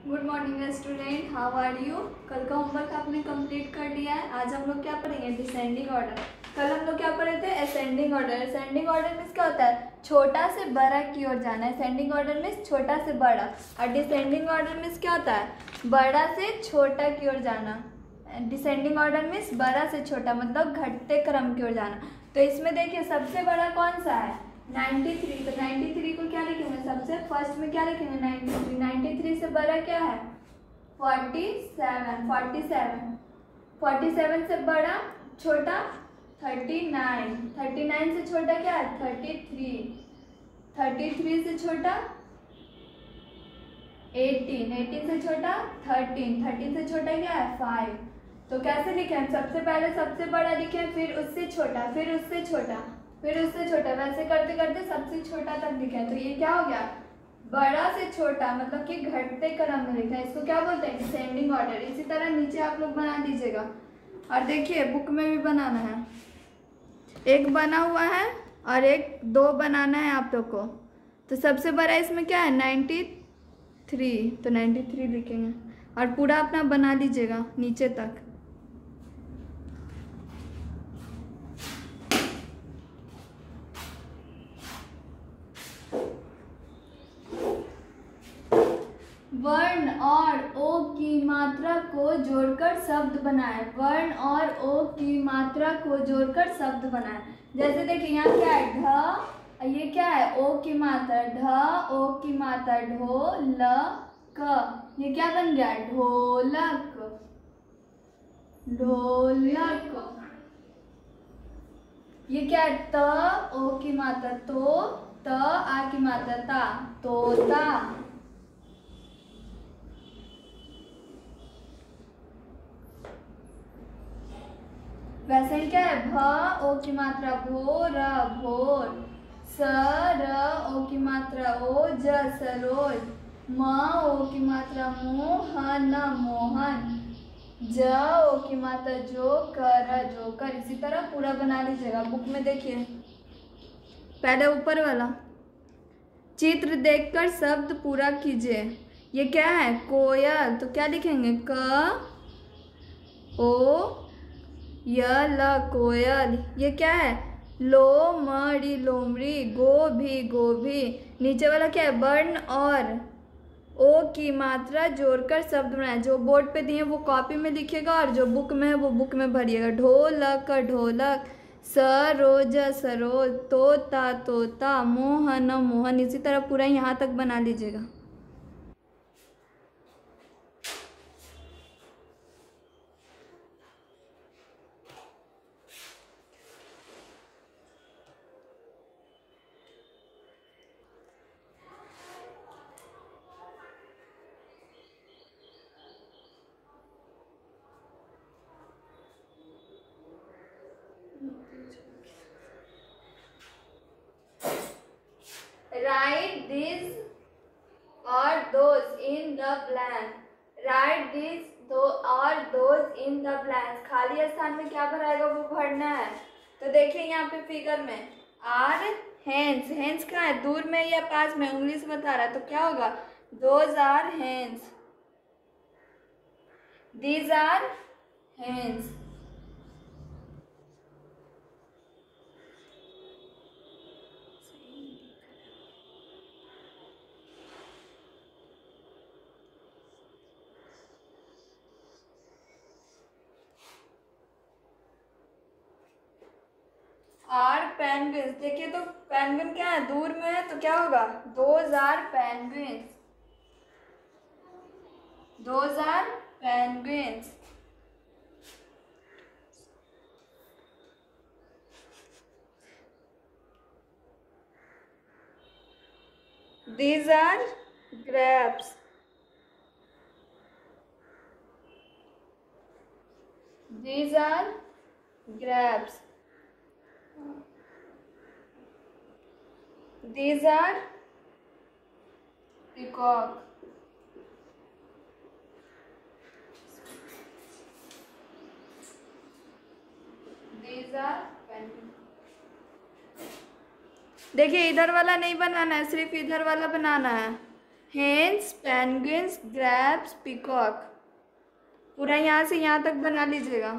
Good morning student, how are you. कल का homework आपने कंप्लीट कर लिया है। आज हम लोग क्या पढ़ेंगे? Descending order. कल हम लोग क्या पढ़े थे? Ascending order. Ascending order means क्या होता है? छोटा से बड़ा की ओर जाना। असेंडिंग ऑर्डर मीन्स छोटा से बड़ा, और डिसेंडिंग ऑर्डर मीन्स क्या होता है? बड़ा से छोटा की ओर जाना। डिसेंडिंग ऑर्डर मीन्स बड़ा से छोटा, मतलब घटते क्रम की ओर जाना। तो इसमें देखिए सबसे बड़ा कौन सा है? 93। तो 93 को क्या लिखेंगे? सबसे फर्स्ट में क्या लिखेंगे? 93। 93 से बड़ा क्या है? 47। 47 से बड़ा छोटा 39। 39 से छोटा क्या है? 33। 33 से छोटा 18। 18 से छोटा 13। 13 से छोटा क्या है? 5। तो कैसे लिखे हम? सबसे पहले सबसे बड़ा लिखे, फिर उससे छोटा, फिर उससे छोटा, फिर उससे छोटा, वैसे करते करते सबसे छोटा तक लिखे। तो ये क्या हो गया? बड़ा से छोटा, मतलब कि घटते क्रम में लिखा है। इसको क्या बोलते हैं? Descending order. इसी तरह नीचे आप लोग बना दीजिएगा, और देखिए बुक में भी बनाना है। एक बना हुआ है और एक दो बनाना है आप लोग को। तो सबसे बड़ा इसमें क्या है? 93। तो 93 लिखेंगे, और पूरा अपना बना लीजिएगा नीचे तक। वर्ण और ओ की मात्रा को जोड़कर शब्द बनाए। वर्ण और ओ की मात्रा को जोड़कर शब्द बनाए। जैसे देखिए यहाँ क्या है? ढ, ये क्या है? ओ की मात्रा। ढ ओ की मात्रा ढो ल क, ये क्या बन गया? ढोलक। ढोलक। ये क्या है? त ओ की मात्रा तो, त आ की मात्रा ता, तोता। वैसे ही क्या है? भ ओ की मात्रा भोर, भोर। स र ओ की मात्रा ओज, सरोज। म ओ की मात्रा मोहन, मोहन। ज ओ की मात्रा जोकर, जोकर। इसी तरह पूरा बना लीजिएगा। बुक में देखिए पहले ऊपर वाला चित्र देखकर शब्द पूरा कीजिए। ये क्या है? कोयल। तो क्या लिखेंगे? क ओ य ल, कोयल। ये क्या है? लोमड़ी, लोमड़ी। गोभी, गोभी। नीचे वाला क्या है? वर्ण और ओ की मात्रा जोड़कर शब्द बनाए। जो बोर्ड पे दिए वो कॉपी में लिखिएगा, और जो बुक में है वो बुक में भरिएगा। ढोलक, ढोलक। सरोज, सरोज। तोता, तोता। मोहन, मोहन। इसी तरह पूरा यहाँ तक बना लीजिएगा। Write these or those in the blank. Write these or those in the blank. खाली स्थान में क्या भराएगा वो भरना है। तो देखिए यहाँ पे फिगर में आर हैंड्स। हैंड्स कहाँ है? दूर में या पास में? उंगली से बता रहा है। तो क्या होगा? Those are hands, these are hands. Are penguins. देखिए तो पेंगुइन क्या है? दूर में है। तो क्या होगा? Those are penguins, those are penguins. These are grapes. These are grapes. These are peacock. These are penguin. देखिए इधर वाला नहीं बनाना है, सिर्फ इधर वाला बनाना है। Hens, penguins, grapes, peacock. पूरा यहाँ से यहाँ तक बना लीजिएगा।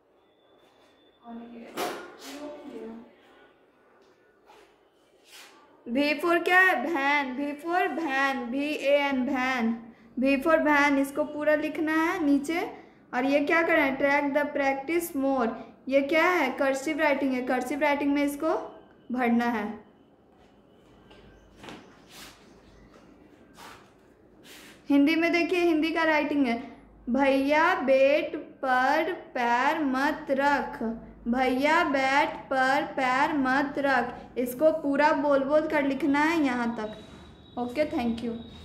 V फॉर क्या है? Van. V for van, VAN, van. V for van, इसको पूरा लिखना है नीचे। और ये क्या करना है? Track the practice more. ये क्या है? कर्सिव राइटिंग है। कर्सिव राइटिंग में इसको भरना है। हिंदी में देखिए, हिंदी का राइटिंग है, भैया बेड पर पैर मत रख। भैया बेड पर पैर मत रख। इसको पूरा बोल बोल कर लिखना है यहाँ तक। Okay, thank you.